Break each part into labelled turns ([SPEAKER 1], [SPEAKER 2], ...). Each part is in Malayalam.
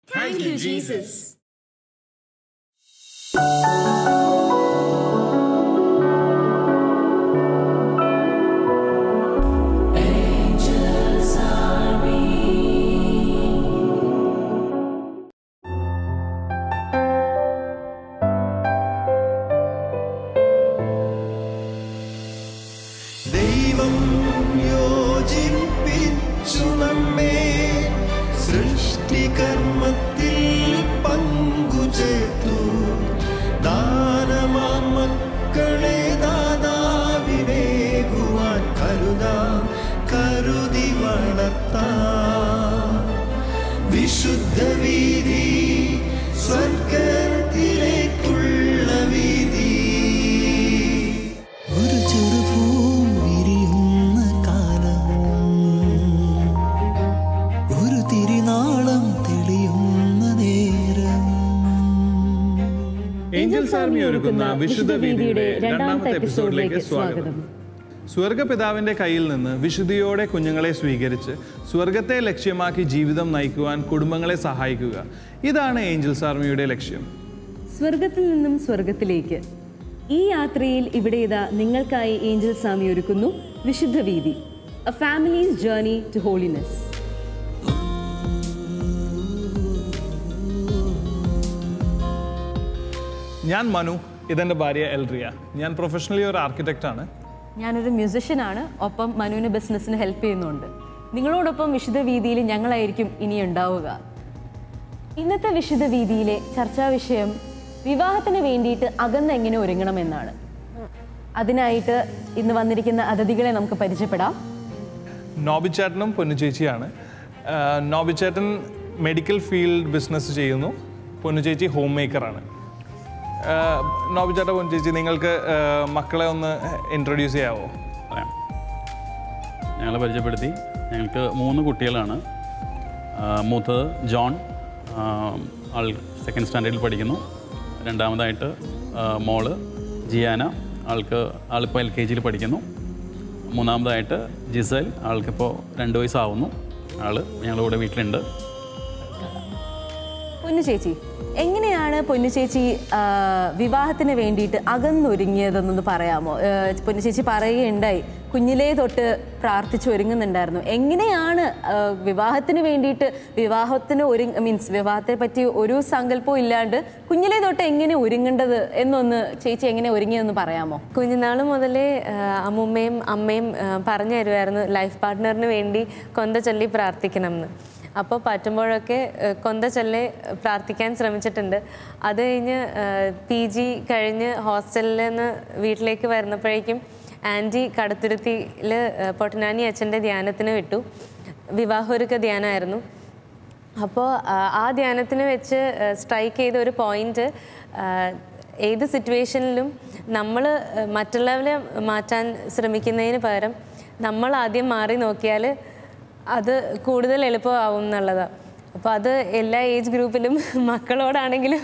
[SPEAKER 1] Thank you, Jesus.
[SPEAKER 2] Angels army ഒരുക്കുന്ന വിശുദ്ധ വീതിയുടെ രണ്ടാമത്തെ എപ്പിസോഡിലേക്ക് സ്വാഗതം. സ്വർഗപിതാവിന്റെ കയ്യിൽ നിന്ന് വിശുദ്ധിയോടെ കുഞ്ഞുങ്ങളെ സ്വീകരിച്ച് സ്വർഗത്തെ ലക്ഷ്യമാക്കി ജീവിതം നയിക്കുവാൻ കുടുംബങ്ങളെ സഹായിക്കുക. ഇതാണ് ഏഞ്ചൽസ് ആർമിയുടെ ലക്ഷ്യം.
[SPEAKER 3] സ്വർഗത്തിൽ നിന്നും സ്വർഗത്തിലേക്ക് ഈ യാത്രയിൽ ഇവിടെ ഇതാ നിങ്ങൾക്കായി ഏഞ്ചൽസ് ആർമി ഒരുക്കുന്നു വിശുദ്ധ വീതി, a families journey to holiness.
[SPEAKER 2] ഞാൻ മനു, ഇതെൻ്റെ ഭാര്യ എൽറിയ. ഞാൻ പ്രൊഫഷണലി ഒരു ആർക്കിടെക്റ്റാണ്.
[SPEAKER 3] ഞാനൊരു മ്യൂസിഷ്യനാണ്. ഒപ്പം മനുവിന് ബിസിനസ്സിന് ഹെൽപ്പ് ചെയ്യുന്നുണ്ട്. നിങ്ങളോടൊപ്പം വിശുദ്ധ വീതിയിൽ ഞങ്ങളായിരിക്കും ഇനി ഉണ്ടാവുക. ഇന്നത്തെ വിശുദ്ധ വീതിയിലെ ചർച്ചാ വിഷയം വിവാഹത്തിന് വേണ്ടിയിട്ട് അകന്നെങ്ങനെ ഒരുങ്ങണമെന്നാണ്. അതിനായിട്ട് ഇന്ന് വന്നിരിക്കുന്ന അതിഥികളെ നമുക്ക് പരിചയപ്പെടാം.
[SPEAKER 2] നോബിച്ചേട്ടനും പൊന്നുചേച്ചിയാണ്. നോബിച്ചേട്ടൻ മെഡിക്കൽ ഫീൽഡ് ബിസിനസ് ചെയ്യുന്നു. പൊന്നുചേച്ചി ഹോം മേക്കറാണ്. നോബിച്ചേട്ട, പൊന്നുചേച്ചി, നിങ്ങൾക്ക് മക്കളെ ഒന്ന് ഇൻട്രൊഡ്യൂസ് ചെയ്യാമോ?
[SPEAKER 4] പറയാം. ഞങ്ങളെ പരിചയപ്പെടുത്തി. ഞങ്ങൾക്ക് 3 കുട്ടികളാണ്. മൂത്തത് ജോൺ, ആൾ 2nd സ്റ്റാൻഡേർഡിൽ പഠിക്കുന്നു. രണ്ടാമതായിട്ട് മോള് ജിയാന, ആളിപ്പോൾ LKG പഠിക്കുന്നു. മൂന്നാമതായിട്ട് ജിസൽ, ആൾക്കിപ്പോൾ 2 വയസ്സാവുന്നു. ആൾ ഞങ്ങളുടെ വീട്ടിലുണ്ട്.
[SPEAKER 3] പൊന്നുചേച്ചി, എങ്ങനെയാണ് പൊന്നുചേച്ചി വിവാഹത്തിന് വേണ്ടിയിട്ട് അകന്നൊരുങ്ങിയതെന്നൊന്ന് പറയാമോ? പൊന്നുചേച്ചി പറയുകയുണ്ടായി കുഞ്ഞിലേ തൊട്ട് പ്രാർത്ഥിച്ച് ഒരുങ്ങുന്നുണ്ടായിരുന്നു. എങ്ങനെയാണ് വിവാഹത്തിന് വേണ്ടിയിട്ട് വിവാഹത്തെ പറ്റി ഒരു സങ്കല്പവും ഇല്ലാണ്ട് കുഞ്ഞിലേ തൊട്ട് എങ്ങനെ ഒരുങ്ങേണ്ടത് എന്നൊന്ന് ചേച്ചി എങ്ങനെ ഒരുങ്ങിയതെന്ന് പറയാമോ?
[SPEAKER 5] കുഞ്ഞുനാൾ മുതലേ അമ്മൂമ്മയും അമ്മയും പറഞ്ഞു തരുമായിരുന്നു ലൈഫ് പാർട്ട്ണറിന് വേണ്ടി കൊന്ത ചൊല്ലി പ്രാർത്ഥിക്കണം എന്ന്. അപ്പോൾ പറ്റുമ്പോഴൊക്കെ കൊന്ത ചൊല്ലി പ്രാർത്ഥിക്കാൻ ശ്രമിച്ചിട്ടുണ്ട്. അത് കഴിഞ്ഞ് PG കഴിഞ്ഞ് ഹോസ്റ്റലിൽ നിന്ന് വീട്ടിലേക്ക് വരുന്നപ്പോഴേക്കും ആൻറ്റി കടത്തുരുത്തിയിൽ പൊട്ടനാനി അച്ഛൻ്റെ ധ്യാനത്തിന് വിട്ടു. വിവാഹമൊരുക്ക ധ്യാനമായിരുന്നു. അപ്പോൾ ആ ധ്യാനത്തിന് വെച്ച് സ്ട്രൈക്ക് ചെയ്ത ഒരു പോയിൻ്റ്, ഏത് സിറ്റുവേഷനിലും നമ്മൾ മറ്റുള്ളവരെ മാറ്റാൻ ശ്രമിക്കുന്നതിന് പകരം നമ്മൾ ആദ്യം മാറി നോക്കിയാൽ അത് കൂടുതൽ എളുപ്പമാവും എന്നുള്ളതാണ്. അപ്പോൾ അത് എല്ലാ ഏജ് ഗ്രൂപ്പിലും മക്കളോടാണെങ്കിലും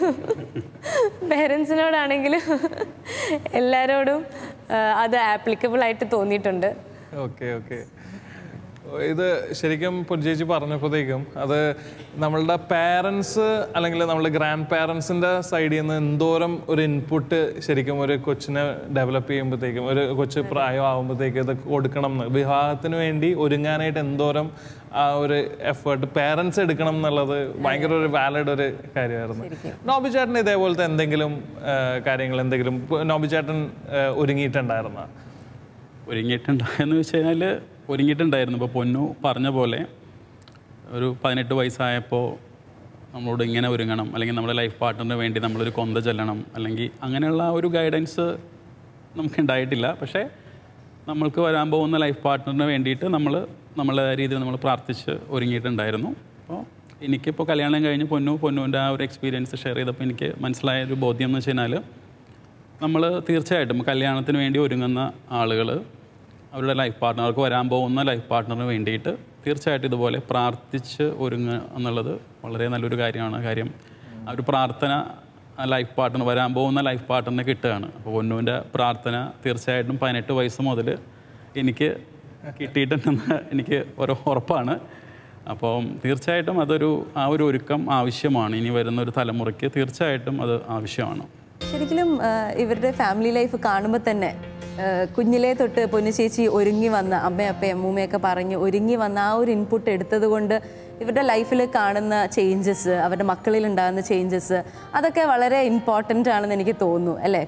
[SPEAKER 5] പേരൻസിനോടാണെങ്കിലും എല്ലാവരോടും അത് ആപ്ലിക്കബിൾ ആയിട്ട് തോന്നിയിട്ടുണ്ട്.
[SPEAKER 2] Okay okay. ഇത് ശരിക്കും പൊന്നുചേച്ചി പറഞ്ഞപ്പോഴത്തേക്കും അത് നമ്മളുടെ പാരൻസ് അല്ലെങ്കിൽ നമ്മളുടെ ഗ്രാൻഡ് പാരൻസിൻ്റെ സൈഡിൽ നിന്ന് എന്തോരം ഒരു ഇൻപുട്ട് ശരിക്കും ഒരു കൊച്ചിനെ ഡെവലപ്പ് ചെയ്യുമ്പോഴത്തേക്കും, ഒരു കൊച്ച് പ്രായമാകുമ്പോഴത്തേക്കും ഇത് കൊടുക്കണം എന്ന്, വിവാഹത്തിന് വേണ്ടി ഒരുങ്ങാനായിട്ട് എന്തോരം ആ ഒരു എഫേർട്ട് പാരൻസ് എടുക്കണം എന്നുള്ളത് ഭയങ്കര ഒരു വാലിഡ് ഒരു കാര്യമായിരുന്നു. നോബിച്ചേട്ടൻ ഇതേപോലത്തെ എന്തെങ്കിലും കാര്യങ്ങൾ നോബിച്ചേട്ടൻ ഒരുങ്ങിയിട്ടുണ്ടായിരുന്നോ?
[SPEAKER 4] ഒരുങ്ങിയിട്ടുണ്ടായെന്ന് വെച്ച് കഴിഞ്ഞാൽ ഒരുങ്ങിയിട്ടുണ്ടായിരുന്നു. ഇപ്പോൾ പൊന്നു പറഞ്ഞ പോലെ ഒരു 18 വയസ്സായപ്പോൾ നമ്മളോട് ഇങ്ങനെ ഒരുങ്ങണം, അല്ലെങ്കിൽ നമ്മുടെ ലൈഫ് പാർട്ട്ണറിന് വേണ്ടി നമ്മളൊരു കൊന്ത ചെല്ലണം, അല്ലെങ്കിൽ അങ്ങനെയുള്ള ഒരു ഗൈഡൻസ് നമുക്കുണ്ടായിട്ടില്ല. പക്ഷേ നമ്മൾക്ക് വരാൻ പോകുന്ന ലൈഫ് പാർട്ട്ണറിന് വേണ്ടിയിട്ട് നമ്മളെ രീതിയിൽ നമ്മൾ പ്രാർത്ഥിച്ച് ഒരുങ്ങിയിട്ടുണ്ടായിരുന്നു. അപ്പോൾ എനിക്കിപ്പോൾ കല്യാണം കഴിഞ്ഞ് പൊന്നുവിൻ്റെ ആ ഒരു എക്സ്പീരിയൻസ് ഷെയർ ചെയ്തപ്പോൾ എനിക്ക് മനസ്സിലായ ഒരു ബോധ്യം എന്ന് വെച്ച് കഴിഞ്ഞാൽ, നമ്മൾ തീർച്ചയായിട്ടും കല്യാണത്തിന് വേണ്ടി ഒരുങ്ങുന്ന ആളുകൾ അവരുടെ ലൈഫ് പാർട്ട്ണർക്ക് വരാൻ പോകുന്ന ലൈഫ് പാർട്ട്ണറിന് വേണ്ടിയിട്ട് തീർച്ചയായിട്ടും ഇതുപോലെ പ്രാർത്ഥിച്ച് ഒരുങ്ങുക എന്നുള്ളത് വളരെ നല്ലൊരു കാര്യമാണ്. കാര്യം ആ ഒരു പ്രാർത്ഥന ലൈഫ് പാർട്ട്ണർ വരാൻ പോകുന്ന ലൈഫ് പാർട്ട്ണറിനെ കിട്ടുകയാണ്. അപ്പോൾ പൊന്നുവിൻ്റെ പ്രാർത്ഥന തീർച്ചയായിട്ടും 18 വയസ്സ് മുതൽ എനിക്ക് കിട്ടിയിട്ടുണ്ടെന്ന് എനിക്ക് ഒരു ഉറപ്പാണ്. അപ്പോൾ തീർച്ചയായിട്ടും ആ ഒരു ഒരുക്കം ആവശ്യമാണ്. ഇനി വരുന്ന ഒരു തലമുറയ്ക്ക് തീർച്ചയായിട്ടും അത് ആവശ്യമാണ്.
[SPEAKER 3] ശരിക്കും ഇവരുടെ ഫാമിലി ലൈഫ് കാണുമ്പോൾ തന്നെ കുഞ്ഞിലേ തൊട്ട് പൊന്നു ചേച്ചി ഒരുങ്ങി വന്ന അമ്മയപ്പയും അമ്മൂമ്മയൊക്കെ പറഞ്ഞ് ഒരുങ്ങി വന്ന ആ ഒരു ഇൻപുട്ട് എടുത്തത് കൊണ്ട് ഇവരുടെ ലൈഫിൽ കാണുന്ന ചേഞ്ചസ്, അവരുടെ മക്കളിൽ ഉണ്ടാകുന്ന ചേഞ്ചസ്, അതൊക്കെ വളരെ ഇമ്പോർട്ടൻ്റ് ആണെന്ന് എനിക്ക് തോന്നുന്നു അല്ലേ?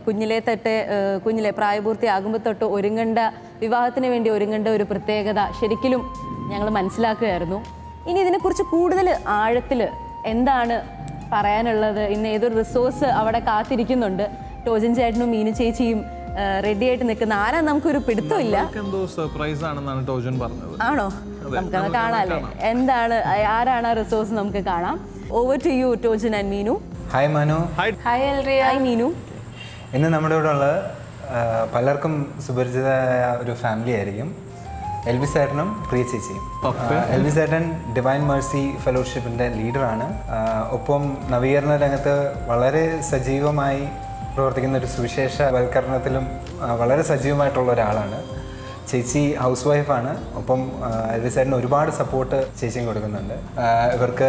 [SPEAKER 3] കുഞ്ഞിലെ പ്രായപൂർത്തിയാകുമ്പോൾ തൊട്ട് വിവാഹത്തിന് വേണ്ടി ഒരുങ്ങേണ്ട ഒരു പ്രത്യേകത ശരിക്കും ഞങ്ങൾ മനസ്സിലാക്കുകയായിരുന്നു. ഇനി ഇതിനെക്കുറിച്ച് കൂടുതൽ ആഴത്തിൽ എന്താണ് പറയാനുള്ളത്? ഇന്ന് ഏതൊരു റിസോഴ്സ് അവിടെ കാത്തിരിക്കുന്നുണ്ട്. ടോജൻ ചേട്ടനും മീനു ചേച്ചിയും റെഡി ആയിട്ട് നിൽക്കുന്ന ആരാ നമുക്കൊരു പിടുത്തമില്ല.
[SPEAKER 2] എന്തോ സർപ്രൈസ് ആണെന്നാണ് ടോജൻ പറഞ്ഞത്.
[SPEAKER 3] ആണോ? നമുക്കത് കാണാല്ലേ, എന്താണ് ആരാണ് ആ റിസോഴ്സ് നമുക്ക് കാണാം. Over to you Tojan and Meenu.
[SPEAKER 1] Hi Manu.
[SPEAKER 5] Hi Elria.
[SPEAKER 3] Hi Meenu.
[SPEAKER 1] ഇന്ന് നമ്മുടെ ഇവിടെ ഉള്ള പലർക്കും സുപരിചിതമായ ഒരു ഫാമിലി ആയിരിക്കും. എൽവിസ് ഏട്ടനും പ്രിയ ചേച്ചിയും. എൽവിസ് ഏട്ടൻ ഡിവൈൻ മേഴ്സി ഫെലോഷിപ്പിൻ്റെ ലീഡറാണ്. ഒപ്പം നവീകരണ രംഗത്ത് വളരെ സജീവമായി പ്രവർത്തിക്കുന്ന ഒരു സുവിശേഷവൽക്കരണത്തിലും വളരെ സജീവമായിട്ടുള്ള ഒരാളാണ്. ചേച്ചി ഹൗസ് വൈഫാണ്. ഒപ്പം എൽവിസ് ഏട്ടന് ഒരുപാട് സപ്പോർട്ട് ചേച്ചിയും കൊടുക്കുന്നുണ്ട്. ഇവർക്ക്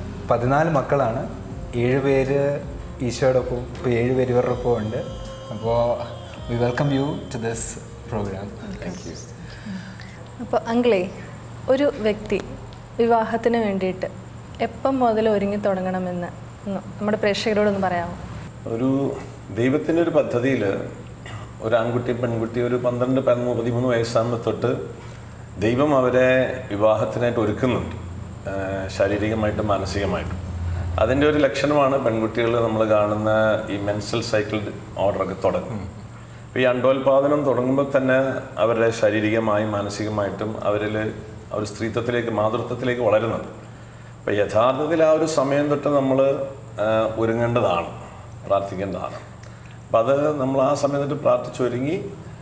[SPEAKER 1] 14 മക്കളാണ്. 7 പേര് ഈശോയോടൊപ്പം, ഇപ്പോൾ 7 പേര് ഇവരുടെ ഒപ്പം ഉണ്ട്. അപ്പോൾ we welcome you to this program. Thank you.
[SPEAKER 6] അപ്പോൾ അങ്കിളേ, ഒരു വ്യക്തി വിവാഹത്തിന് വേണ്ടിയിട്ട് എപ്പം മുതൽ ഒരുങ്ങി തുടങ്ങണമെന്ന് നമ്മുടെ പ്രേക്ഷകരോടൊന്ന് പറയാമോ?
[SPEAKER 7] ഒരു ദൈവത്തിൻ്റെ ഒരു പദ്ധതിയിൽ ഒരു ആൺകുട്ടി പെൺകുട്ടി ഒരു 12, 13 വയസ്സാകുമ്പോൾ തൊട്ട് ദൈവം അവരെ വിവാഹത്തിനായിട്ട് ഒരുക്കുന്നുണ്ട്, ശാരീരികമായിട്ടും മാനസികമായിട്ടും. അതിൻ്റെ ഒരു ലക്ഷണമാണ് പെൺകുട്ടികൾ നമ്മൾ കാണുന്ന ഈ മെൻസ്ട്രൽ സൈക്കിൾ ഓർഡറൊക്കെ തുടങ്ങും. അപ്പോൾ ഈ അണ്ടോൽപാദനം തുടങ്ങുമ്പോൾ തന്നെ അവരുടെ ശാരീരികമായും മാനസികമായിട്ടും അവർ സ്ത്രീത്വത്തിലേക്ക്, മാതൃത്വത്തിലേക്ക് വളരുന്നുണ്ട്. അപ്പോൾ യഥാർത്ഥത്തിൽ ആ ഒരു സമയം തൊട്ട് നമ്മൾ ഒരുങ്ങേണ്ടതാണ്, പ്രാർത്ഥിക്കേണ്ടതാണ്. അപ്പം അത് നമ്മൾ ആ സമയം തൊട്ട് പ്രാർത്ഥിച്ചൊരുങ്ങി,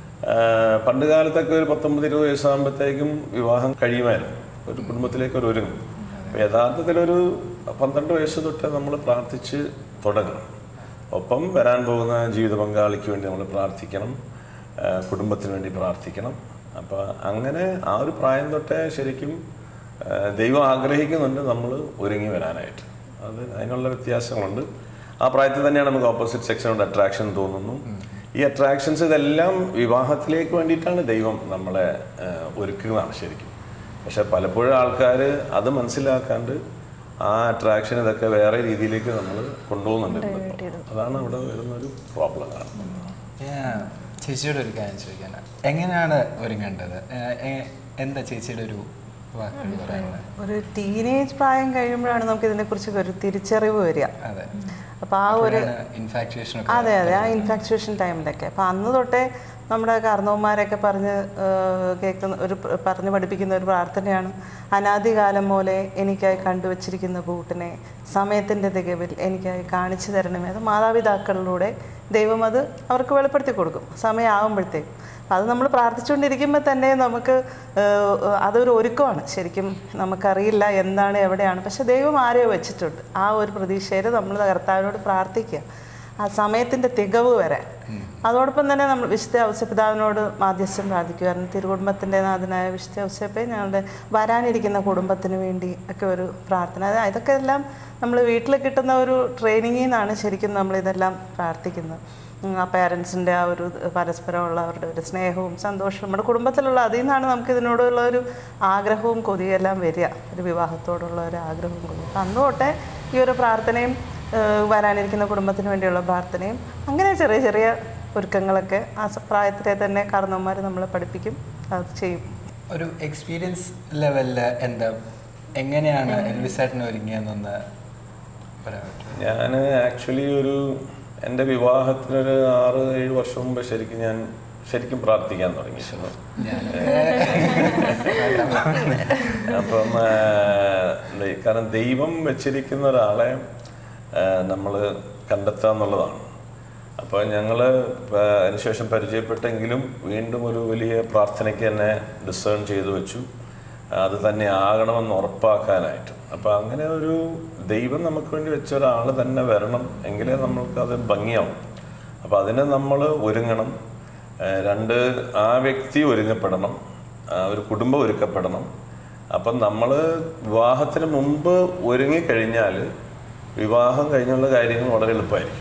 [SPEAKER 7] പണ്ട് കാലത്തൊക്കെ ഒരു 19-20 വയസ്സാകുമ്പോഴത്തേക്കും വിവാഹം കഴിയുമായിരുന്നു, ഒരു കുടുംബത്തിലേക്ക് ഒരു ഒരുങ്ങും. അപ്പോൾ യഥാർത്ഥത്തിലൊരു 12 വയസ്സ് തൊട്ട് നമ്മൾ പ്രാർത്ഥിച്ച് തുടങ്ങണം. ഒപ്പം വരാൻ പോകുന്ന ജീവിത പങ്കാളിക്ക് വേണ്ടി നമ്മൾ പ്രാർത്ഥിക്കണം, കുടുംബത്തിന് വേണ്ടി പ്രാർത്ഥിക്കണം. അപ്പോൾ അങ്ങനെ ആ ഒരു പ്രായം തൊട്ടേ ശരിക്കും ദൈവം ആഗ്രഹിക്കുന്നുണ്ട് നമ്മൾ ഒരുങ്ങി വരാനായിട്ട്. അതിനുള്ള വ്യത്യാസങ്ങളുണ്ട്. ആ പ്രായത്തിൽ തന്നെയാണ് നമുക്ക് ഓപ്പോസിറ്റ് സെക്ഷനോട് അട്രാക്ഷൻ തോന്നുന്നു. ഈ അട്രാക്ഷൻസ് ഇതെല്ലാം വിവാഹത്തിലേക്ക് വേണ്ടിയിട്ടാണ് ദൈവം നമ്മളെ ഒരുക്കുന്നതാണ് ശരിക്കും. പക്ഷെ പലപ്പോഴും ആൾക്കാർ അത് മനസ്സിലാക്കാണ്ട് ആ അട്രാക്ഷൻ ഇതൊക്കെ വേറെ രീതിയിലേക്ക് നമ്മൾ കൊണ്ടുപോകുന്നുണ്ട്. അതാണ് അവിടെ വരുന്നൊരു പ്രോബ്ലം കാണുന്നത്.
[SPEAKER 1] ചേച്ചിയോട് ഒരു കാര്യം ചോദിക്കാനാണ്, എങ്ങനെയാണ് ഒരുങ്ങേണ്ടത്? എന്താ ചേച്ചിയുടെ ഒരു വാക്കുകൾ പറയുന്നത്?
[SPEAKER 8] ഒരു ടീനേജ് പ്രായം കഴിയുമ്പോഴാണ് നമുക്ക് ഇതിനെക്കുറിച്ച് ഒരു തിരിച്ചറിവ് വരിക.
[SPEAKER 1] അതെ.
[SPEAKER 8] അപ്പോൾ ആ ഒരു
[SPEAKER 1] ഇൻഫാക്ച്വേഷൻ,
[SPEAKER 8] അതെ ആ ഇൻഫാക്ച്വേഷൻ ടൈമിലൊക്കെ. അപ്പോൾ അന്ന് തൊട്ടേ നമ്മുടെ കാർന്നവന്മാരൊക്കെ പറഞ്ഞ് പഠിപ്പിക്കുന്ന ഒരു പ്രാർത്ഥനയാണ്, അനാദികാലം പോലെ എനിക്കായി കണ്ടുവച്ചിരിക്കുന്ന കൂട്ടിനെ സമയത്തിൻ്റെ തികവിൽ എനിക്കായി കാണിച്ചു തരണമേ. അത് മാതാപിതാക്കളിലൂടെ ദൈവം അത് അവർക്ക് വെളിപ്പെടുത്തി കൊടുക്കും സമയമാകുമ്പോഴത്തേക്കും. അത് നമ്മൾ പ്രാർത്ഥിച്ചുകൊണ്ടിരിക്കുമ്പോൾ തന്നെ നമുക്ക് അതൊരു ഒരുക്കമാണ്. ശരിക്കും നമുക്കറിയില്ല എന്താണ് എവിടെയാണ്, പക്ഷെ ദൈവം ആരെയോ വെച്ചിട്ടുണ്ട്. ആ ഒരു പ്രതീക്ഷയിൽ നമ്മൾ കർത്താവിനോട് പ്രാർത്ഥിക്കുക ആ സമയത്തിൻ്റെ തികവ് വരെ. അതോടൊപ്പം തന്നെ നമ്മൾ വിശുദ്ധ ഔസേപ്പിതാവിനോട് മാധ്യസ്ഥം പ്രാർത്ഥിക്കുമായിരുന്നു. തിരുകുടുംബത്തിൻ്റെ നാഥനായ വിശുദ്ധ ഔസേപ്പെ, ഞങ്ങളുടെ വരാനിരിക്കുന്ന കുടുംബത്തിന് വേണ്ടി ഒക്കെ ഒരു പ്രാർത്ഥന. ഇതൊക്കെ എല്ലാം നമ്മൾ വീട്ടിൽ കിട്ടുന്ന ഒരു ട്രെയിനിങ്ങിൽ നിന്നാണ് ശരിക്കും നമ്മളിതെല്ലാം പ്രാർത്ഥിക്കുന്നത്. ആ പേരൻസിൻ്റെ ആ ഒരു പരസ്പരമുള്ള അവരുടെ ഒരു സ്നേഹവും സന്തോഷവും നമ്മുടെ കുടുംബത്തിലുള്ള അതിൽ നിന്നാണ് നമുക്ക് ഇതിനോടുള്ള ഒരു ആഗ്രഹവും കൊതിയെല്ലാം വരിക, ഒരു വിവാഹത്തോടുള്ള ഒരു ആഗ്രഹവും കൊതി. അന്ന് തൊട്ടേ ഈ ഒരു പ്രാർത്ഥനയും വരാനിരിക്കുന്ന കുടുംബത്തിന് വേണ്ടിയുള്ള പ്രാർത്ഥനയും അങ്ങനെ ചെറിയ ചെറിയ ഒരുക്കങ്ങളൊക്കെ ആ പ്രായത്തിലെ തന്നെ കാരണവന്മാർ നമ്മളെ പഠിപ്പിക്കും, അത് ചെയ്യും.
[SPEAKER 1] ഒരു എക്സ്പീരിയൻസ് ലെവലിൽ എങ്ങനെയാണ് എൽവിസ് ഏട്ടന് ഒരുങ്ങിയെന്നൊന്ന് പറയാൻ പറ്റും?
[SPEAKER 7] ഞാൻ ആക്ച്വലി എൻ്റെ വിവാഹത്തിനൊരു 6-7 വർഷം മുമ്പ് ശരിക്കും പ്രാർത്ഥിക്കാൻ തുടങ്ങിയിട്ടുണ്ട്. അപ്പം കാരണം ദൈവം വെച്ചിരിക്കുന്ന ഒരാളെ നമ്മൾ കണ്ടെത്തുക എന്നുള്ളതാണ്. അപ്പോൾ ഞങ്ങൾ അതിനുശേഷം പരിചയപ്പെട്ടെങ്കിലും വീണ്ടും ഒരു വലിയ പ്രാർത്ഥനയ്ക്ക് തന്നെ ഡിസേൺ ചെയ്തു വെച്ചു, അത് തന്നെ ആകണമെന്ന് ഉറപ്പാക്കാനായിട്ട്. അപ്പോൾ അങ്ങനെ ഒരു ദൈവം നമുക്ക് വേണ്ടി വെച്ച ഒരാൾ തന്നെ വരണം, എങ്കിലേ നമ്മൾക്കത് ഭംഗിയാവും. അപ്പോൾ അതിന് നമ്മൾ ഒരുങ്ങണം. 2, ആ വ്യക്തി ഒരുങ്ങപ്പെടണം, ഒരു കുടുംബം ഒരുക്കപ്പെടണം. അപ്പം നമ്മൾ വിവാഹത്തിന് മുമ്പ് ഒരുങ്ങിക്കഴിഞ്ഞാൽ വിവാഹം കഴിഞ്ഞുള്ള കാര്യങ്ങൾ വളരെ എളുപ്പമായിരിക്കും.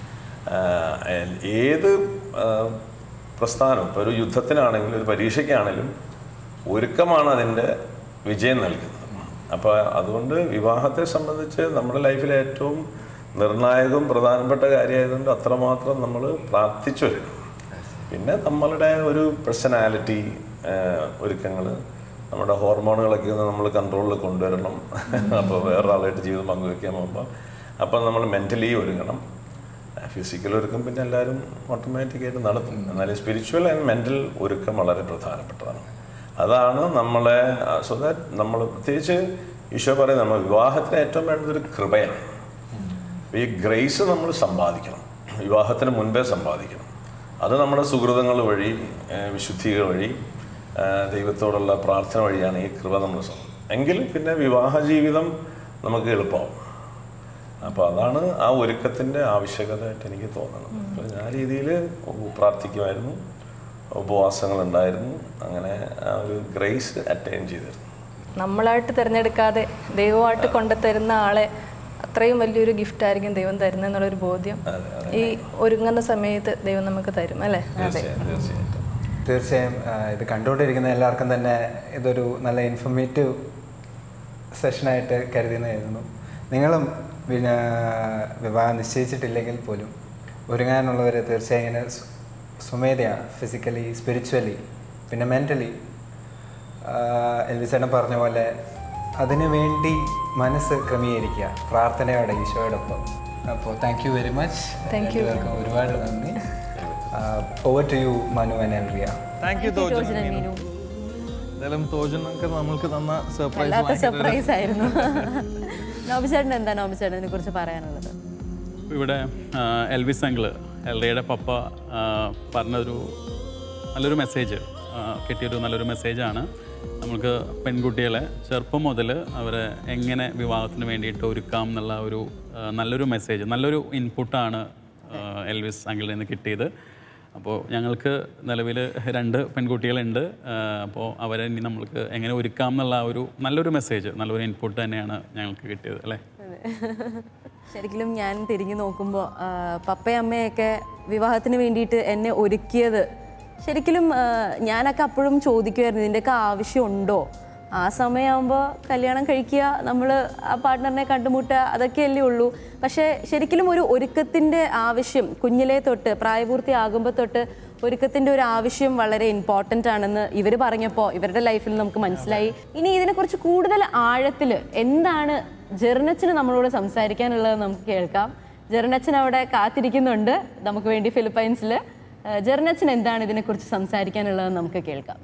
[SPEAKER 7] ഏത് പ്രസ്ഥാനം, ഇപ്പോൾ ഒരു യുദ്ധത്തിനാണെങ്കിലും ഒരു പരീക്ഷയ്ക്കാണെങ്കിലും ഒരുക്കമാണ് അതിൻ്റെ വിജയം നൽകുന്നത്. അപ്പോൾ അതുകൊണ്ട് വിവാഹത്തെ സംബന്ധിച്ച് നമ്മുടെ ലൈഫിലെ ഏറ്റവും നിർണായകവും പ്രധാനപ്പെട്ട കാര്യമായതുകൊണ്ട് അത്രമാത്രം നമ്മൾ പ്രാർത്ഥിച്ചു വരണം. പിന്നെ നമ്മളുടെ ഒരു പേഴ്സണാലിറ്റി ഒരുക്കങ്ങൾ, നമ്മുടെ ഹോർമോണുകളൊക്കെ ഒന്ന് നമ്മൾ കൺട്രോളിൽ കൊണ്ടുവരണം. അപ്പോൾ വേറൊരാളായിട്ട് ജീവിതം പങ്കുവയ്ക്കാൻ പോകുമ്പോൾ അപ്പം നമ്മൾ മെൻ്റലി ഒരുങ്ങണം. ഫിസിക്കൽ ഒരുക്കം പിന്നെ എല്ലാവരും ഓട്ടോമാറ്റിക്കായിട്ട് നടത്തും. എന്നാൽ സ്പിരിച്വൽ ആൻഡ് മെൻ്റൽ ഒരുക്കം വളരെ പ്രധാനപ്പെട്ടതാണ്. അതാണ് നമ്മളെ സോ ദാറ്റ് നമ്മൾ പ്രത്യേകിച്ച് ഈശോ പറയും നമ്മൾ വിവാഹത്തിന് ഏറ്റവും വേണ്ടതൊരു കൃപയാണ്. ഈ ഗ്രേസ് നമ്മൾ സമ്പാദിക്കണം, വിവാഹത്തിന് മുൻപേ സമ്പാദിക്കണം. അത് നമ്മുടെ സുഹൃതങ്ങൾ വഴി, വിശുദ്ധികൾ വഴി, ദൈവത്തോടുള്ള പ്രാർത്ഥന വഴിയാണ് ഈ കൃപ നമ്മൾ എങ്കിൽ പിന്നെ വിവാഹ ജീവിതം നമുക്ക് എളുപ്പമാവും. അപ്പോൾ അതാണ് ആ ഒരുക്കത്തിൻ്റെ ആവശ്യകതയായിട്ട് എനിക്ക് തോന്നുന്നത്. അപ്പോൾ ഞാൻ ആ രീതിയിൽ പ്രാർത്ഥിക്കുമായിരുന്നു, ഉപവാസങ്ങളുണ്ടായിരുന്നു, അങ്ങനെ ആ ഒരു ഗ്രേസ് അറ്റൈൻ ചെയ്തിരുന്നു.
[SPEAKER 6] നമ്മളായിട്ട് തിരഞ്ഞെടുക്കാതെ ദൈവമായിട്ട് കൊണ്ടുതരുന്ന ആളെ അത്രയും വലിയൊരു ഗിഫ്റ്റ് ആയിരിക്കും ദൈവം തരുന്നെന്നുള്ളൊരു ബോധ്യം ഈ ഒരുങ്ങുന്ന സമയത്ത് ദൈവം നമുക്ക് തരും അല്ലേ?
[SPEAKER 1] തീർച്ചയായും ഇത് കണ്ടുകൊണ്ടിരിക്കുന്ന എല്ലാവർക്കും തന്നെ ഇതൊരു നല്ല ഇൻഫോർമേറ്റീവ് സെഷനായിട്ട് കരുതുന്നതായിരുന്നു. നിങ്ങളും വിവാഹം നിശ്ചയിച്ചിട്ടില്ലെങ്കിൽ പോലും ഒരുങ്ങാനുള്ളവർ തീർച്ചയായും ഇങ്ങനെ സ്വമേധയാ ഫിസിക്കലി, സ്പിരിച്വലി, പിന്നെ മെൻ്റലി എൽവിസേട്ടൻ പറഞ്ഞ പോലെ അതിനു വേണ്ടി മനസ്സ് ക്രമീകരിക്കുക, പ്രാർത്ഥനയോടെ ഈശോയോടൊപ്പം. അപ്പോൾ താങ്ക് യു വെരി മച്ച്. എല്ലാവർക്കും ഒരുപാട് നന്ദി. Over to you Manu and Elvia.
[SPEAKER 2] Thank you Tojan. എന്തായാലും തോജനൊക്കെ നമ്മൾക്ക് തന്ന
[SPEAKER 3] സർപ്രൈസ് ആയിരുന്നു. നോബിച്ചേട്ടൻ എന്താ നോബിച്ചേട്ടനെ കുറിച്ച് പറയാനുള്ളത്?
[SPEAKER 4] ഇവിടെ എൽവിസ് അങ്കിള്, എൽറിയുടെ പപ്പ പറഞ്ഞൊരു നല്ലൊരു മെസ്സേജ്, കിട്ടിയൊരു നല്ലൊരു മെസ്സേജാണ്. നമുക്ക് പെൺകുട്ടികളെ ചെറുപ്പം മുതൽ അവരെ എങ്ങനെ വിവാഹത്തിന് വേണ്ടിയിട്ട് ഒരുക്കാം എന്നുള്ള ഒരു നല്ലൊരു മെസ്സേജ്, നല്ലൊരു ഇൻപുട്ടാണ് എൽവിസ് അങ്കിളിൽ നിന്ന് കിട്ടിയത്. അപ്പോൾ ഞങ്ങൾക്ക് നിലവിൽ 2 പെൺകുട്ടികളുണ്ട്. അപ്പോൾ അവരെ ഇനി നമ്മൾക്ക് എങ്ങനെ ഒരുക്കാം എന്നുള്ള ഒരു നല്ലൊരു മെസ്സേജ്, നല്ലൊരു ഇൻപുട്ട് തന്നെയാണ് ഞങ്ങൾക്ക് കിട്ടിയത് അല്ലേ?
[SPEAKER 3] ശരിക്കും ഞാൻ തിരിഞ്ഞു നോക്കുമ്പോൾ പപ്പയും അമ്മയൊക്കെ വിവാഹത്തിന് വേണ്ടിയിട്ട് എന്നെ ഒരുക്കിയത് ശരിക്കും ഞാനൊക്കെ അപ്പോഴും ചോദിക്കുമായിരുന്നു, ഇതിൻ്റെയൊക്കെ ആവശ്യമുണ്ടോ? ആ സമയമാകുമ്പോൾ കല്യാണം കഴിക്കുക, നമ്മൾ ആ പാർട്ട്ണറിനെ കണ്ടുമുട്ടുക, അതൊക്കെയല്ലേ ഉള്ളൂ. പക്ഷേ ശരിക്കും ഒരു ഒരുക്കത്തിൻ്റെ ആവശ്യം കുഞ്ഞിലേ തൊട്ട് പ്രായപൂർത്തിയാകുമ്പോൾ തൊട്ട് ഒരുക്കത്തിൻ്റെ ഒരു ആവശ്യം വളരെ ഇമ്പോർട്ടൻ്റ് ആണെന്ന് ഇവർ പറഞ്ഞപ്പോൾ ഇവരുടെ ലൈഫിൽ നമുക്ക് മനസ്സിലായി. ഇനി ഇതിനെക്കുറിച്ച് കൂടുതൽ ആഴത്തിൽ എന്താണ് ജെറിനച്ചന് നമ്മളോട് സംസാരിക്കാനുള്ളത് നമുക്ക് കേൾക്കാം. ജെറിനച്ചൻ അവിടെ കാത്തിരിക്കുന്നുണ്ട് നമുക്ക് വേണ്ടി ഫിലിപ്പൈൻസിൽ. ജെറിനച്ചൻ എന്താണ് ഇതിനെക്കുറിച്ച് സംസാരിക്കാനുള്ളത് നമുക്ക് കേൾക്കാം.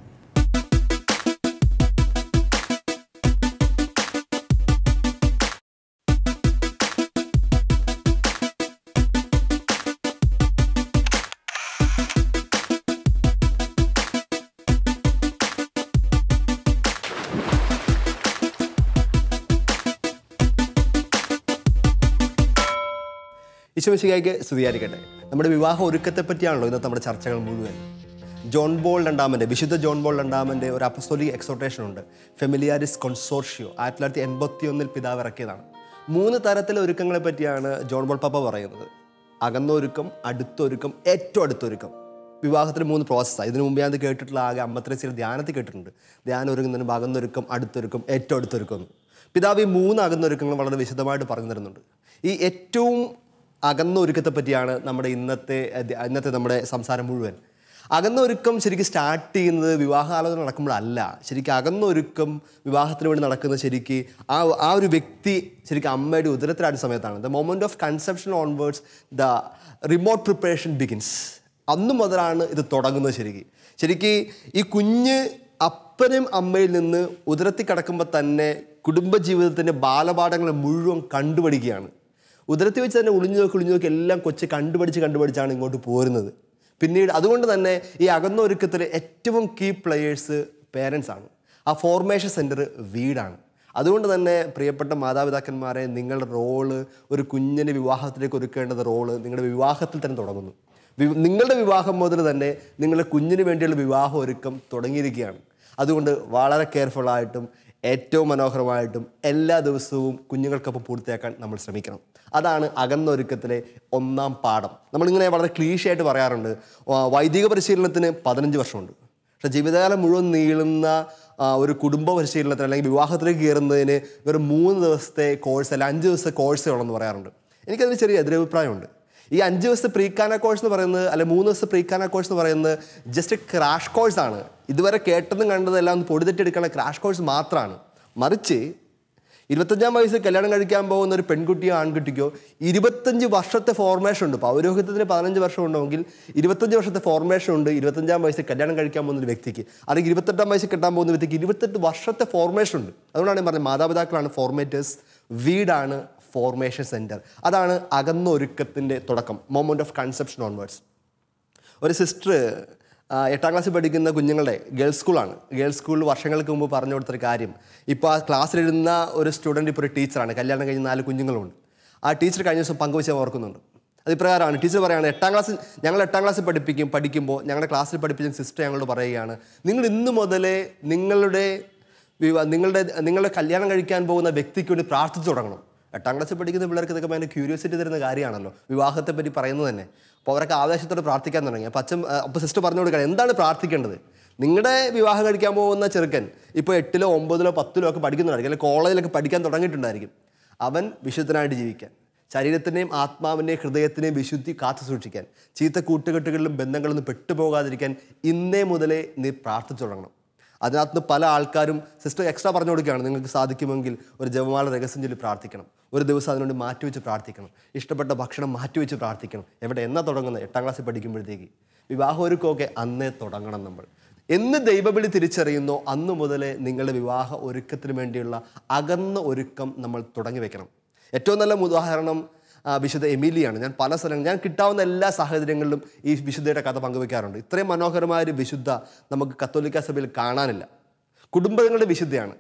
[SPEAKER 9] ഈശോമിശിഹായ്ക്ക് സ്തുതിയായിരിക്കട്ടെ. നമ്മുടെ വിവാഹ ഒരുക്കത്തെ പറ്റിയാണല്ലോ ഇന്നത്തെ നമ്മുടെ ചർച്ചകൾ മുഴുവൻ. വിശുദ്ധ ജോൺ ബോൾ രണ്ടാമൻ്റെ ഒരു അപ്പസ്തോലിക് എക്സോർട്ടേഷൻ ഉണ്ട്, ഫെമിലിയാരിസ് കൊൺസോർഷ്യോ, 1981 പിതാവ് ഇറക്കിയതാണ്. 3 തരത്തിലെ ഒരുക്കങ്ങളെ പറ്റിയാണ് ജോൺ ബോൾ പാപ്പ പറയുന്നത്. അകന്നൊരുക്കം, അടുത്തൊരുക്കം, ഏറ്റവും അടുത്തൊരുക്കം. വിവാഹത്തിന് 3 പ്രോസസ്സാണ്. ഇതിനു മുമ്പ് ഞാൻ കേട്ടിട്ടുള്ള ആകെ 53 ധ്യാനത്തിൽ കേട്ടിട്ടുണ്ട്. ധ്യാനം ഒരുങ്ങുന്നതിന് അകന്നൊരുക്കം, അടുത്തൊരുക്കം, ഏറ്റവും അടുത്തൊരുക്കം. പിതാവ് ഈ 3 അകന്നൊരുക്കങ്ങൾ വളരെ വിശദമായിട്ട് പറഞ്ഞു തരുന്നുണ്ട്. ഈ ഏറ്റവും അകന്ന ഒരുക്കത്തെ പറ്റിയാണ് നമ്മുടെ ഇന്നത്തെ നമ്മുടെ സംസാരം മുഴുവൻ. അകന്ന ഒരുക്കം ശരിക്കും സ്റ്റാർട്ട് ചെയ്യുന്നത് വിവാഹാലോചന നടക്കുമ്പോഴല്ല. ശരിക്കും അകന്ന ഒരുക്കം വിവാഹത്തിന് വേണ്ടി നടക്കുന്നത് ശരിക്കും ആ ഒരു വ്യക്തി ശരിക്കും അമ്മയുടെ ഉദരത്തിലായ സമയത്താണ്. The moment of conception onwards the remote preparation begins. അന്ന് മുതലാണ് ഇത് തുടങ്ങുന്നത്. ശരിക്കും ഈ കുഞ്ഞ് അപ്പനും അമ്മയിൽ നിന്ന് ഉദരത്തിൽ കിടക്കുമ്പോൾ തന്നെ കുടുംബജീവിതത്തിൻ്റെ ബാലപാഠങ്ങൾ മുഴുവൻ കണ്ടുപഠിക്കുകയാണ്. ഉദരത്തിൽ വെച്ച് തന്നെ ഒളിഞ്ഞു നോക്കി എല്ലാം കൊച്ച് കണ്ടുപഠിച്ചാണ് ഇങ്ങോട്ട് പോരുന്നത്. പിന്നീട് അതുകൊണ്ട് തന്നെ ഈ അകന്ന ഒരുക്കത്തിൽ ഏറ്റവും കീ പ്ലെയേഴ്സ് പേരൻസ് ആണ്. ആ ഫോർമേഷൻ സെൻറ്റർ വീടാണ്. അതുകൊണ്ട് തന്നെ പ്രിയപ്പെട്ട മാതാപിതാക്കന്മാരെ, നിങ്ങളുടെ റോള് ഒരു കുഞ്ഞിൻ്റെ വിവാഹത്തിലേക്ക് ഒരുക്കേണ്ടത് റോള് നിങ്ങളുടെ വിവാഹത്തിൽ തന്നെ തുടങ്ങുന്നു. നിങ്ങളുടെ വിവാഹം മുതൽ തന്നെ നിങ്ങളുടെ കുഞ്ഞിന് വേണ്ടിയുള്ള വിവാഹ ഒരുക്കം തുടങ്ങിയിരിക്കുകയാണ്. അതുകൊണ്ട് വളരെ കെയർഫുള്ളായിട്ടും ഏറ്റവും മനോഹരമായിട്ടും എല്ലാ ദിവസവും കുഞ്ഞുങ്ങൾക്കൊപ്പം പൂർത്തിയാക്കാൻ നമ്മൾ ശ്രമിക്കണം. അതാണ് അകന്നൊരുക്കത്തിലെ ഒന്നാം പാഠം. നമ്മളിങ്ങനെ വളരെ ക്ലീശയായിട്ട് പറയാറുണ്ട്, വൈദിക പരിശീലനത്തിന് 15 വർഷമുണ്ട്. പക്ഷേ ജീവിതകാലം മുഴുവൻ നീളുന്ന ഒരു കുടുംബ പരിശീലനത്തിന് അല്ലെങ്കിൽ വിവാഹത്തിലേക്ക് കയറുന്നതിന് വെറും 3 ദിവസത്തെ കോഴ്സ് അല്ല 5 ദിവസത്തെ കോഴ്സേ ഉള്ളെന്ന് പറയാറുണ്ട്. എനിക്കതിന് ചെറിയ എതിരഭിപ്രായമുണ്ട്. ഈ 5 ദിവസത്തെ പ്രീക്കാന കോഴ്സ് എന്ന് പറയുന്നത്, അല്ലെ 3 ദിവസത്തെ പ്രീക്കാന കോഴ്സ് എന്ന് പറയുന്നത് ജസ്റ്റ് ക്രാഷ് കോഴ്സാണ്. ഇതുവരെ കേട്ടതും കണ്ടതും എല്ലാം ഒന്ന് പൊടിതെറ്റെടുക്കാനുള്ള ക്രാഷ് കോഴ്സ് മാത്രമാണ്. മറിച്ച് 25-ാം വയസ്സിൽ കല്യാണം കഴിക്കാൻ പോകുന്ന ഒരു പെൺകുട്ടിയോ ആൺകുട്ടിക്കോ 25 വർഷത്തെ ഫോർമേഷൻ ഉണ്ട്. പൗരോഹിത്യത്തിന് 15 വർഷം ഉണ്ടെങ്കിൽ 25 വർഷത്തെ ഫോർമേഷൻ ഉണ്ട് 25-ാം വയസ്സിൽ കല്യാണം കഴിക്കാൻ പോകുന്ന ഒരു വ്യക്തിക്ക്. അല്ലെങ്കിൽ 28-ാം വയസ്സിൽ കെട്ടാൻ പോകുന്ന വ്യക്തിക്ക് 28 വർഷത്തെ ഫോർമേഷൻ ഉണ്ട്. അതുകൊണ്ടാണ് ഞാൻ പറഞ്ഞത് മാതാപിതാക്കളാണ് ഫോർമേറ്റേഴ്സ്, വീടാണ് ഫോർമേഷൻ സെൻറ്റർ. അതാണ് അകന്നൊരുക്കത്തിൻ്റെ തുടക്കം, മൊമെൻ്റ് ഓഫ് കൺസെപ്ഷൻ ഓൺവേർഡ്സ്. ഒരു സിസ്റ്റർ 8ാം ക്ലാസ്സിൽ പഠിക്കുന്ന കുഞ്ഞുങ്ങളുടെ ഗേൾസ് സ്കൂളാണ്. ഗേൾസ് സ്കൂളിൽ വർഷങ്ങൾക്ക് മുമ്പ് പറഞ്ഞു കൊടുത്തൊരു കാര്യം, ഇപ്പോൾ ആ ക്ലാസ്സിലിരുന്ന ഒരു സ്റ്റുഡൻറ്റ് ഇപ്പോൾ ഒരു ടീച്ചറാണ്, കല്യാണം കഴിഞ്ഞ് 4 കുഞ്ഞുങ്ങളുണ്ട്. ആ ടീച്ചർ കഴിഞ്ഞ ദിവസം പങ്കുവെച്ച് ഓർക്കുന്നുണ്ട്. അത് ഇപ്രകാരമാണ്. ടീച്ചർ പറയുകയാണ്, 8ാം ക്ലാസ്സിൽ ഞങ്ങൾ 8ാം ക്ലാസ്സിൽ പഠിക്കുമ്പോൾ ഞങ്ങളുടെ ക്ലാസ്സിൽ പഠിപ്പിച്ച സിസ്റ്റർ ഞങ്ങളോട് പറയുകയാണ്, നിങ്ങൾ ഇന്ന് മുതലേ നിങ്ങളുടെ കല്യാണം കഴിക്കാൻ പോകുന്ന വ്യക്തിക്ക് വേണ്ടി പ്രാർത്ഥിച്ചു തുടങ്ങണം. 8ാം ക്ലാസ്സിൽ പഠിക്കുന്ന പിള്ളേർക്ക് ഇതൊക്കെ ഭയങ്കര ക്യൂരിയോസിറ്റി തരുന്ന കാര്യമാണല്ലോ, വിവാഹത്തെ പറ്റി പറയുന്നത് തന്നെ. അപ്പോൾ അവരൊക്കെ ആവേശത്തോടെ പ്രാർത്ഥിക്കാൻ തുടങ്ങി. അപ്പോൾ സിസ്റ്റർ പറഞ്ഞു കൊടുക്കുകയാണ്, എന്താണ് പ്രാർത്ഥിക്കേണ്ടത്? നിങ്ങളുടെ വിവാഹം കഴിക്കാൻ പോകുന്ന ചെറുക്കൻ ഇപ്പോൾ 8-ലോ 9-ലോ 10-ലോ ഒക്കെ പഠിക്കുന്നുണ്ടായിരിക്കും, അല്ലെങ്കിൽ കോളേജിലൊക്കെ പഠിക്കാൻ തുടങ്ങിയിട്ടുണ്ടായിരിക്കും. അവൻ വിശുദ്ധനായിട്ട് ജീവിക്കാൻ, ശരീരത്തിൻ്റെയും ആത്മാവിൻ്റെയും ഹൃദയത്തിനെയും വിശുദ്ധി കാത്തു സൂക്ഷിക്കാൻ, ചീത്ത കൂട്ടുകെട്ടുകളിലും ബന്ധങ്ങളിലൊന്നും പെട്ടുപോകാതിരിക്കാൻ ഇന്നേ മുതലേ നീ പ്രാർത്ഥിച്ചു തുടങ്ങണം. അതിനകത്ത് പല ആൾക്കാരും സിസ്റ്റർ എക്സ്ട്രാ പറഞ്ഞു കൊടുക്കുകയാണ്, നിങ്ങൾക്ക് സാധിക്കുമെങ്കിൽ ഒരു ജപമാല രഹസ്യം ചൊല്ലി പ്രാർത്ഥിക്കണം, ഒരു ദിവസം അതിനുവേണ്ടി മാറ്റിവെച്ച് പ്രാർത്ഥിക്കണം, ഇഷ്ടപ്പെട്ട ഭക്ഷണം മാറ്റിവെച്ച് പ്രാർത്ഥിക്കണം. എവിടെ എന്നാ തുടങ്ങുന്നത്? 8ാം ക്ലാസ്സിൽ പഠിക്കുമ്പോഴത്തേക്ക്. വിവാഹമൊരുക്കമൊക്കെ അന്നേ തുടങ്ങണം നമ്മൾ. എന്ന് ദൈവവിളി തിരിച്ചറിയുന്നോ അന്ന് മുതലേ നിങ്ങളുടെ വിവാഹ ഒരുക്കത്തിന് വേണ്ടിയുള്ള അകന്ന ഒരുക്കം നമ്മൾ തുടങ്ങി വെക്കണം. ഏറ്റവും നല്ല ഉദാഹരണം വിശുദ്ധ എമിലിയാണ്. ഞാൻ പല സ്ഥലങ്ങളിൽ, ഞാൻ കിട്ടാവുന്ന എല്ലാ സാഹചര്യങ്ങളിലും ഈ വിശുദ്ധയുടെ കഥ പങ്കുവെക്കാറുണ്ട്. ഇത്രയും മനോഹരമായൊരു വിശുദ്ധ നമുക്ക് കത്തോലിക്ക സഭയിൽ കാണാനില്ല. കുടുംബങ്ങളുടെ വിശുദ്ധയാണ്.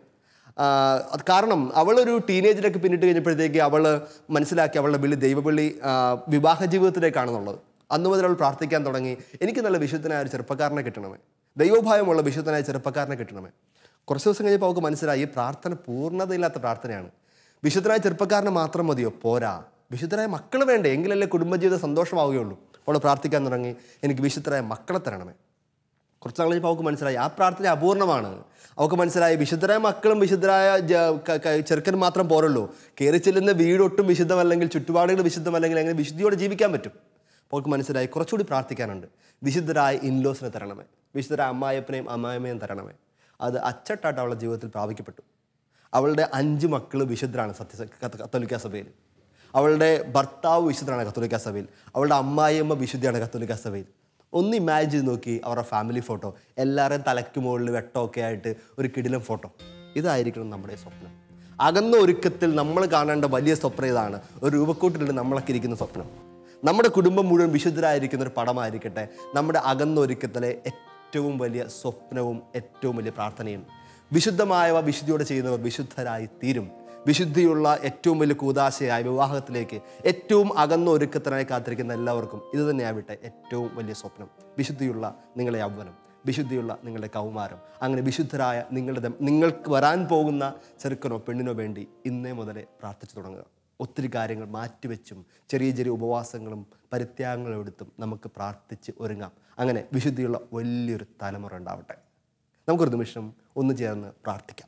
[SPEAKER 9] കാരണം അവളൊരു ടീനേജിലൊക്കെ പിന്നിട്ട് കഴിഞ്ഞപ്പോഴത്തേക്ക് അവൾ മനസ്സിലാക്കി അവളുടെ ദൈവവിളി വിവാഹ ജീവിതത്തിലേക്കാണെന്നുള്ളത്. അന്നു മുതൽ അവൾ പ്രാർത്ഥിക്കാൻ തുടങ്ങി, എനിക്ക് നല്ല വിശുദ്ധനായ ഒരു ചെറുപ്പക്കാരനെ കിട്ടണമേ, ദൈവഭയമുള്ള വിശുദ്ധനായ ചെറുപ്പക്കാരനെ കിട്ടണമേ. കുറച്ച് ദിവസം കഴിഞ്ഞപ്പോൾ അവൾക്ക് മനസ്സിലായി ഈ പ്രാർത്ഥന പൂർണ്ണതയില്ലാത്ത പ്രാർത്ഥനയാണ്. വിശുദ്ധനായ ചെറുപ്പക്കാരനെ മാത്രം മതിയോ? പോരാ, വിശുദ്ധരായ മക്കൾ വേണ്ടേ, എങ്കിലല്ലേ കുടുംബജീവിതം സന്തോഷമാവുകയുള്ളൂ. അവൾ പ്രാർത്ഥിക്കാൻ തുടങ്ങി, എനിക്ക് വിശുദ്ധരായ മക്കളെ തരണമേ. കുറച്ച് നാൾ കഴിഞ്ഞപ്പോൾ അവൾക്ക് മനസ്സിലായി ആ പ്രാർത്ഥന അപൂർണ്ണമാണ്. അവൾക്ക് മനസ്സിലായി വിശുദ്ധരായ മക്കളും വിശുദ്ധരായ ചെറുക്കൻ മാത്രം പോരല്ലോ, കയറി ചെല്ലുന്ന വീടൊട്ടും വിശുദ്ധമല്ലെങ്കിൽ, ചുറ്റുപാടുകൾ വിശുദ്ധമല്ലെങ്കിൽ എങ്ങനെ വിശുദ്ധിയോടെ ജീവിക്കാൻ പറ്റും? അപ്പോൾ അവൾക്ക് മനസ്സിലായി കുറച്ചുകൂടി പ്രാർത്ഥിക്കാനുണ്ട്. വിശുദ്ധരായ ഇൻലോസിനെ തരണമേ, വിശുദ്ധരായ അമ്മായപ്പനെയും അമ്മായിമ്മയും തരണമേ. അത് അച്ചട്ടായിട്ട് അവളുടെ ജീവിതത്തിൽ പ്രാപിക്കപ്പെട്ടു. അവളുടെ 5 മക്കൾ വിശുദ്ധരാണ് കത്തോലിക്ക സഭയിൽ. അവളുടെ ഭർത്താവ് വിശുദ്ധരാണ് കത്തോലിക്ക സഭയിൽ. അവളുടെ അമ്മായിയമ്മ വിശുദ്ധിയാണ് കത്തോലിക്ക സഭയിൽ. ഒന്ന് ഇമാജിൻ ചെയ്ത് നോക്കി അവരുടെ ഫാമിലി ഫോട്ടോ, എല്ലാവരെയും തലയ്ക്ക് മുകളിൽ വെട്ടമൊക്കെ ആയിട്ട് ഒരു കിടിലം ഫോട്ടോ. ഇതായിരിക്കണം നമ്മുടെ സ്വപ്നം. അകന്ന ഒരുക്കത്തിൽ നമ്മൾ കാണേണ്ട വലിയ സ്വപ്നം ഇതാണ്. ഒരു രൂപക്കൂട്ടിലുണ്ട് നമ്മളൊക്കെ ഇരിക്കുന്ന സ്വപ്നം. നമ്മുടെ കുടുംബം മുഴുവൻ വിശുദ്ധരായിരിക്കുന്ന ഒരു പടമായിരിക്കട്ടെ നമ്മുടെ അകന്ന ഒരുക്കത്തിലെ ഏറ്റവും വലിയ സ്വപ്നവും ഏറ്റവും വലിയ പ്രാർത്ഥനയും. വിശുദ്ധമായവ വിശുദ്ധിയോടെ ചെയ്യുന്നവർ വിശുദ്ധരായി തീരും. വിശുദ്ധിയുള്ള ഏറ്റവും വലിയ കൂദാശയായ വിവാഹത്തിലേക്ക് ഏറ്റവും അകന്ന ഒരുക്കത്തിനായി കാത്തിരിക്കുന്ന എല്ലാവർക്കും ഇത് തന്നെയാവട്ടെ ഏറ്റവും വലിയ സ്വപ്നം. വിശുദ്ധിയുള്ള നിങ്ങളുടെ യൗവനം, വിശുദ്ധിയുള്ള നിങ്ങളുടെ കൗമാരം, അങ്ങനെ വിശുദ്ധരായ നിങ്ങൾക്ക് വരാൻ പോകുന്ന ചെറുക്കനോ പെണ്ണിനോ വേണ്ടി ഇന്നേ മുതലേ പ്രാർത്ഥിച്ചു തുടങ്ങുക. ഒത്തിരി കാര്യങ്ങൾ മാറ്റിവെച്ചും ചെറിയ ചെറിയ ഉപവാസങ്ങളും പരിത്യാഗങ്ങളും എടുത്തും നമുക്ക് പ്രാർത്ഥിച്ച് ഒരുങ്ങാം. അങ്ങനെ വിശുദ്ധിയുള്ള വലിയൊരു തലമുറ ഉണ്ടാവട്ടെ. നമുക്കൊരു നിമിഷം ഒന്ന് ചേർന്ന് പ്രാർത്ഥിക്കാം.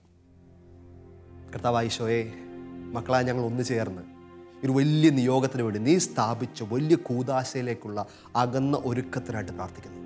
[SPEAKER 9] കർത്താവായ ഈശോയെ, മക്കളായ ഞങ്ങൾ ഒന്ന് ചേർന്ന് ഒരു വലിയ നിയോഗത്തിന് വേണ്ടി നീ സ്ഥാപിച്ച വലിയ കൂദാശയിലേക്കുള്ള അകന്ന ഒരുക്കത്തിനായിട്ട് പ്രാർത്ഥിക്കുന്നു.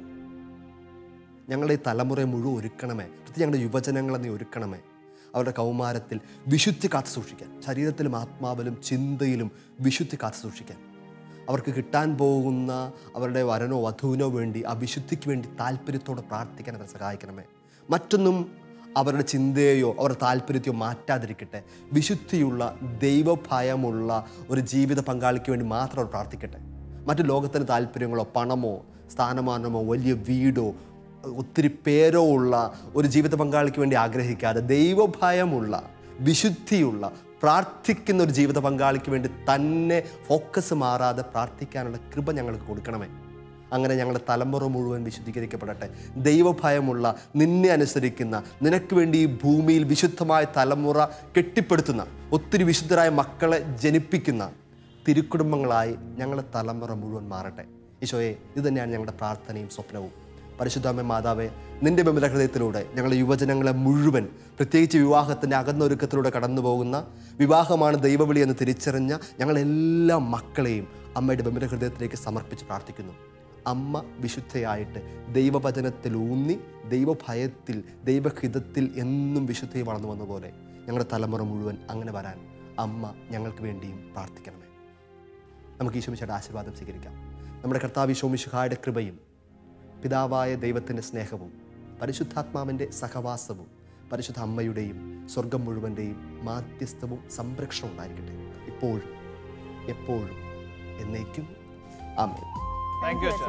[SPEAKER 9] ഞങ്ങളുടെ ഈ തലമുറയെ മുഴുവൻ ഒരുക്കണമേ. പ്രത്യേകിച്ച് ഞങ്ങളുടെ യുവജനങ്ങളെ നീ ഒരുക്കണമേ. അവരുടെ കൗമാരത്തിൽ വിശുദ്ധി കാത്തു സൂക്ഷിക്കാൻ, ശരീരത്തിലും ആത്മാവിലും ചിന്തയിലും വിശുദ്ധി കാത്തു സൂക്ഷിക്കാൻ, അവർക്ക് കിട്ടാൻ പോകുന്ന അവരുടെ വരനോ വധുവിനോ വേണ്ടി ആ വിശുദ്ധിക്ക് വേണ്ടി താല്പര്യത്തോടെ പ്രാർത്ഥിക്കാൻ അവരെ സഹായിക്കണമേ. മറ്റൊന്നും അവരുടെ ചിന്തയെയോ അവരുടെ താല്പര്യത്തെയോ മാറ്റാതിരിക്കട്ടെ. വിശുദ്ധിയുള്ള ദൈവഭയമുള്ള ഒരു ജീവിത പങ്കാളിക്ക് വേണ്ടി മാത്രം അവർ പ്രാർത്ഥിക്കട്ടെ. മറ്റു ലോകത്തിന് താല്പര്യങ്ങളോ പണമോ സ്ഥാനമാനമോ വലിയ വീടോ ഒത്തിരി പേരോ ഉള്ള ഒരു ജീവിത പങ്കാളിക്ക് വേണ്ടി ആഗ്രഹിക്കാതെ ദൈവഭയമുള്ള വിശുദ്ധിയുള്ള പ്രാർത്ഥിക്കുന്ന ഒരു ജീവിത പങ്കാളിക്ക് വേണ്ടി തന്നെ ഫോക്കസ് മാറാതെ പ്രാർത്ഥിക്കാനുള്ള കൃപ ഞങ്ങൾക്ക് കൊടുക്കണമേ. അങ്ങനെ ഞങ്ങളുടെ തലമുറ മുഴുവൻ വിശുദ്ധീകരിക്കപ്പെടട്ടെ. ദൈവഭയമുള്ള, നിന്നെ അനുസരിക്കുന്ന, നിനക്ക് വേണ്ടി ഈ ഭൂമിയിൽ വിശുദ്ധമായ തലമുറ കെട്ടിപ്പടുത്തുന്ന, ഒത്തിരി വിശുദ്ധരായ മക്കളെ ജനിപ്പിക്കുന്ന തിരുക്കുടുംബങ്ങളായി ഞങ്ങളുടെ തലമുറ മുഴുവൻ മാറട്ടെ. ഈശോയെ, ഇത് തന്നെയാണ് ഞങ്ങളുടെ പ്രാർത്ഥനയും സ്വപ്നവും. പരിശുദ്ധാമ്മ മാതാവേ, നിൻ്റെ ബഹുല ഹൃദയത്തിലൂടെ ഞങ്ങളുടെ യുവജനങ്ങളെ മുഴുവൻ, പ്രത്യേകിച്ച് വിവാഹത്തിൻ്റെ അകന്നൊരുക്കത്തിലൂടെ കടന്നു പോകുന്ന, വിവാഹമാണ് ദൈവവിളി എന്ന് തിരിച്ചറിഞ്ഞ ഞങ്ങളെല്ലാ മക്കളെയും അമ്മയുടെ ബഹുല ഹൃദയത്തിലേക്ക് സമർപ്പിച്ച് പ്രാർത്ഥിക്കുന്നു. അമ്മ വിശുദ്ധയായിട്ട് ദൈവവചനത്തിലൂന്നി, ദൈവഭയത്തിൽ, ദൈവഹിതത്തിൽ എന്നും വിശുദ്ധയും വളർന്നു വന്ന പോലെ ഞങ്ങളുടെ തലമുറ മുഴുവൻ അങ്ങനെ വരാൻ അമ്മ ഞങ്ങൾക്ക് വേണ്ടിയും പ്രാർത്ഥിക്കണമേ. നമുക്ക് ഈശോമിശിഹായുടെ ആശീർവാദം സ്വീകരിക്കാം. നമ്മുടെ കർത്താവ് ഈശോമിശിഹായുടെ കൃപയും പിതാവായ ദൈവത്തിൻ്റെ സ്നേഹവും പരിശുദ്ധാത്മാവിൻ്റെ സഹവാസവും പരിശുദ്ധ അമ്മയുടെയും സ്വർഗം മുഴുവൻ്റെയും മാധ്യസ്ഥവും സംരക്ഷണവും ഉണ്ടായിരിക്കട്ടെ, ഇപ്പോഴും എപ്പോഴും എന്നേക്കും. ആമേൻ.
[SPEAKER 2] Thank you.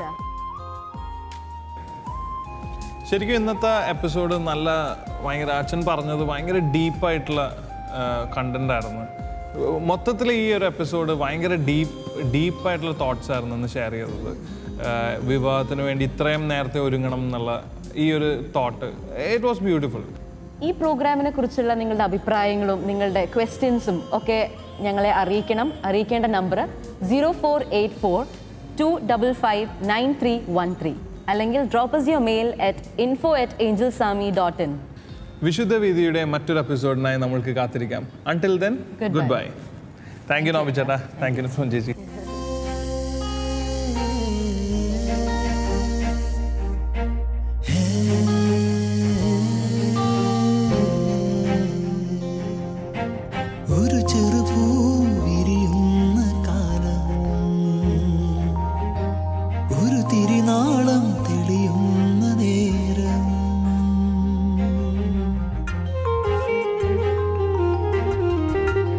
[SPEAKER 2] ശരിക്കും ഇന്നത്തെ എപ്പിസോഡ് ഭയങ്കര അച്ഛൻ പറഞ്ഞത് ഭയങ്കര ഡീപ്പായിട്ടുള്ള കണ്ടന്റ് ആയിരുന്നു. മൊത്തത്തിൽ ഈ ഒരു എപ്പിസോഡ് ഭയങ്കര ഡീപ്പായിട്ടുള്ള തോട്ട്സ് ആയിരുന്നു ഇന്ന് ഷെയർ ചെയ്തത്. വിവാഹത്തിന് വേണ്ടി ഇത്രയും നേരത്തെ ഒരുങ്ങണം എന്നുള്ള ഈ ഒരു തോട്ട്, ഇറ്റ് വാസ് ബ്യൂട്ടിഫുൾ.
[SPEAKER 3] ഈ പ്രോഗ്രാമിനെ കുറിച്ചുള്ള നിങ്ങളുടെ അഭിപ്രായങ്ങളും നിങ്ങളുടെ ക്വസ്റ്റ്യൻസും ഒക്കെ ഞങ്ങളെ അറിയിക്കേണ്ട നമ്പർ 0484-255-9313 അല്ലെങ്കിൽ drop us your mail at info@angelsarmy.in.
[SPEAKER 2] വിശുദ്ധ വീതിയുടെ മറ്റൊരു എപ്പിസോഡിനായി നമ്മൾക്ക് കാത്തിരിക്കാം. Until then, goodbye. Thank you Nobi ചേട്ടാ, താങ്ക് യു സോൻ ചേച്ചി.
[SPEAKER 10] ഒരു ചെറുപൂ വിരിയുന്ന കാലം, ഒരു തിരിനാളം തെളിയുന്ന നേരം,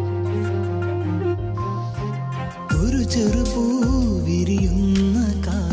[SPEAKER 10] ഒരു ചെറുപൂ വിരിയുന്ന കാലം.